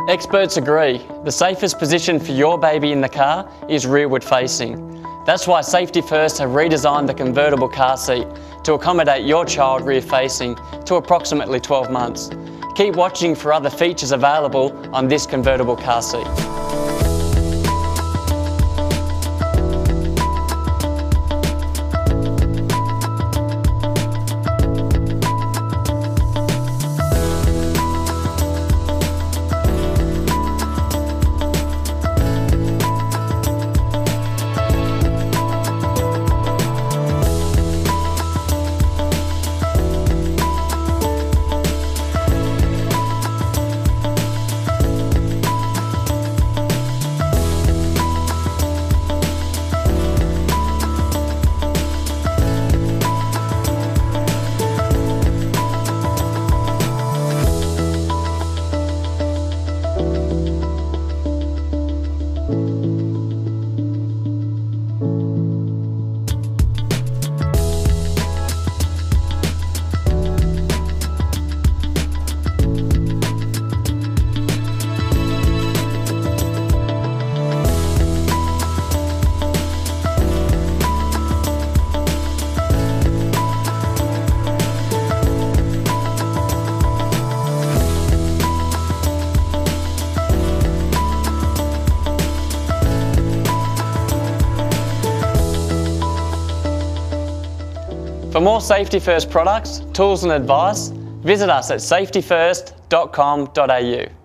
Experts agree, the safest position for your baby in the car is rearward facing. That's why Safety First have redesigned the convertible car seat to accommodate your child rear facing to approximately 12 months. Keep watching for other features available on this convertible car seat. For more Safety First products, tools and advice, visit us at safetyfirst.com.au.